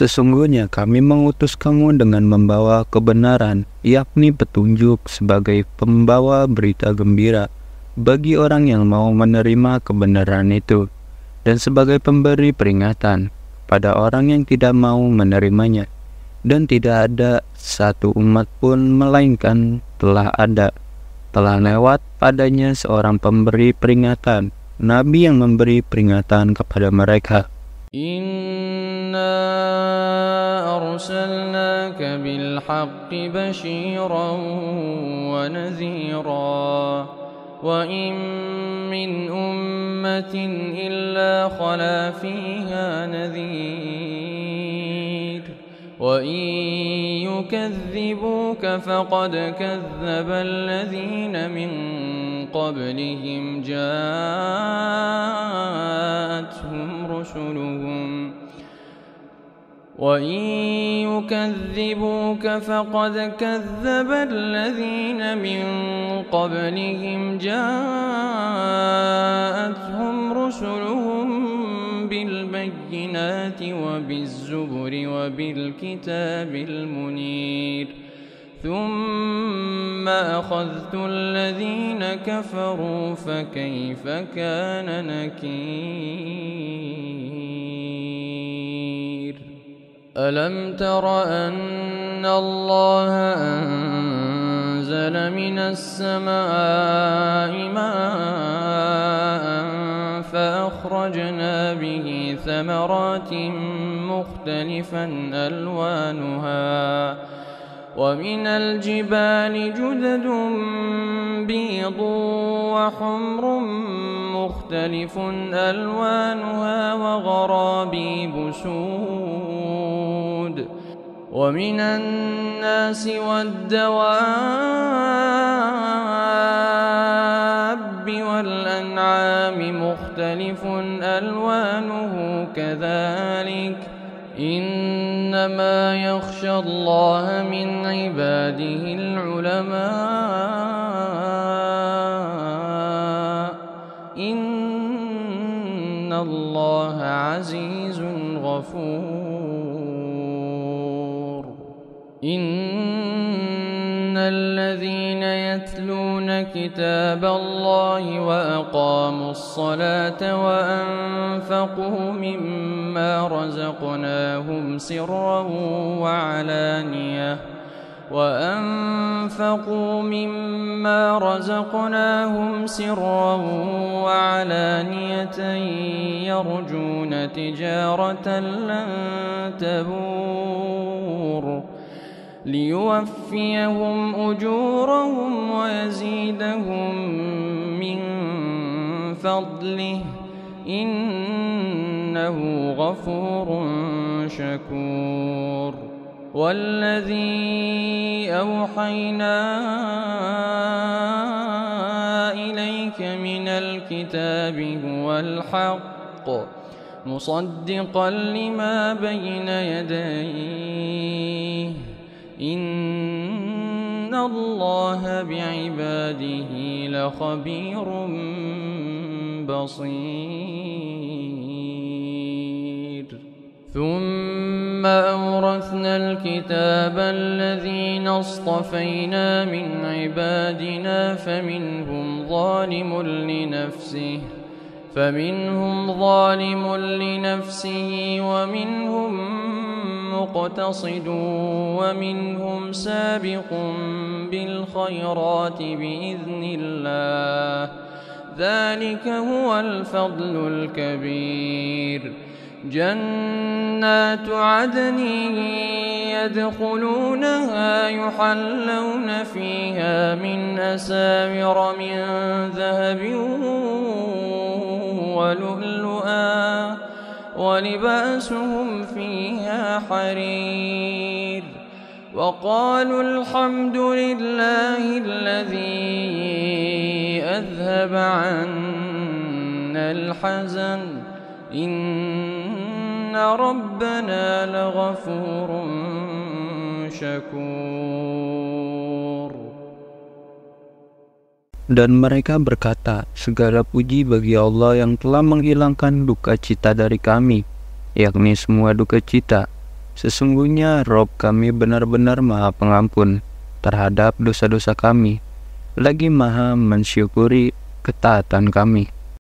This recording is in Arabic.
Sesungguhnya kami mengutus kamu dengan membawa kebenaran, yakni petunjuk sebagai pembawa berita gembira bagi orang yang mau menerima kebenaran itu, dan sebagai pemberi peringatan pada orang yang tidak mau menerimanya. Dan tidak ada satu umat pun melainkan telah lewat padanya seorang pemberi peringatan, nabi yang memberi peringatan kepada mereka. Inna arsalnaka bilhaqqi bashiran wa nadhira wa in min ummatin illa khala fiha nadhir wa in yukadhibuka faqad kadhaba alladhina min qablihim ja'atuhum rusuluhum وَإِن يُكَذِّبُوكَ فَقَدْ كَذَّبَ الَّذِينَ مِن قَبْلِهِمْ جَاءَتْهُمْ رُسُلُهُم بِالْبَيِّنَاتِ وَبِالزُّبُرِ وَبِالْكِتَابِ الْمُنِيرِ ثُمَّ أَخَذْتُ الَّذِينَ كَفَرُوا فَكَيْفَ كَانَ نَكِيرِ أَلَمْ تَرَ أَنَّ اللَّهَ أَنزَلَ مِنَ السَّمَاءِ مَاءً فَأَخْرَجْنَا بِهِ ثَمَرَاتٍ مُخْتَلِفًا أَلْوَانُهَا وَمِنَ الْجِبَالِ جُدَدٌ بِيضٌ وَحُمْرٌ مُخْتَلِفٌ أَلْوَانُهَا وَغَرَابِيبُ سُودٌ وَمِنَ النَّاسِ وَالدَّوَابِّ وَالْأَنْعَامِ مُخْتَلِفٌ أَلْوَانُهُ كَذَلِكَ إِنَّمَا يَخْشَى اللَّهَ مِنْ عِبَادِهِ الْعُلَمَاءُ إِنَّ اللَّهَ عَزِيزٌ غَفُورٌ إِنَّ الَّذِينَ يَتْلُونَ كِتَابَ اللَّهِ وَأَقَامُوا الصَّلَاةَ وَأَنفَقُوا مِمَّا رَزَقْنَاهُمْ سِرًّا وَعَلَانِيَةً يَرْجُونَ تِجَارَةً لَّن تَبُورَ لِيُوَفِّيَهُمْ أُجُورَهُمْ وَيَزِيدَهُم مِّن فَضْلِهِ إِنَّهُ غَفُورٌ شَكُورٌ وَالَّذِي أَوْحَيْنَا إِلَيْكَ مِنَ الْكِتَابِ هُوَ الْحَقُّ مُصَدِّقًا لِّمَا بَيْنَ يَدَيْهِ إِنَّ اللَّهَ بِعِبَادِهِ لَخَبِيرٌ بَصِيرٌ ثُمَّ أَوْرَثْنَا الْكِتَابَ الَّذِينَ اصْطَفَيْنَا مِنْ عِبَادِنَا فَمِنْهُمْ ظَالِمٌ لِنَفْسِهِ وَمِنْهُمْ مُقْتَصِدٌ وَمِنْهُمْ سَابِقٌ بِالْخَيْرَاتِ بِإِذْنِ اللَّهِ ذَلِكَ هُوَ الْفَضْلُ الْكَبِيرُ جَنَّاتُ عَدْنٍ يَدْخُلُونَهَا يُحَلَّوْنَ فِيهَا مِنْ أَسَاوِرَ مِنْ ذَهَبٍ وَلُؤْلُؤًا وَلِبَاسُهُمْ فِيهَا حَرِيرٌ وَقَالُوا الْحَمْدُ لِلَّهِ الَّذِي أَذْهَبَ عَنَّا الْحَزَنَ إِنَّ رَبَّنَا لَغَفُورٌ شَكُورٌ. Dan mereka berkata, segala puji bagi Allah yang telah menghilangkan duka cita dari kami, yakni semua duka cita, Sesungguhnya Rob kami benar-benar Maha Pengampun terhadap dosa-dosa kami, lagi Maha mensyukuri ketaatan kami.